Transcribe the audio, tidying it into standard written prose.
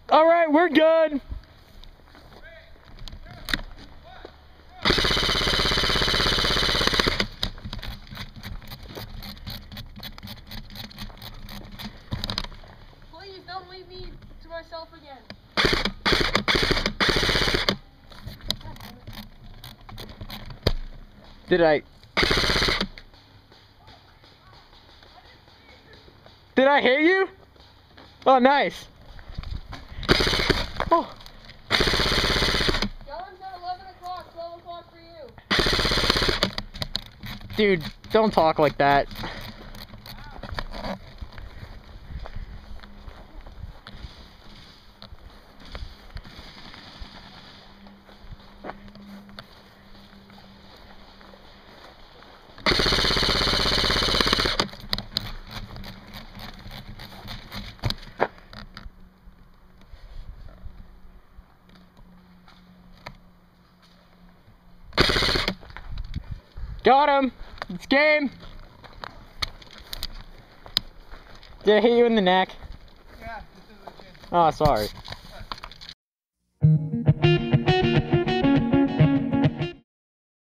All right, we're good. Please don't leave me to myself again. Did I hit you? Oh, nice. Oh. Yellen's at 11 o'clock, 12 o'clock for you. Dude, don't talk like that. Got him! It's game! Did I hit you in the neck? Yeah, this is a chin. Oh, sorry.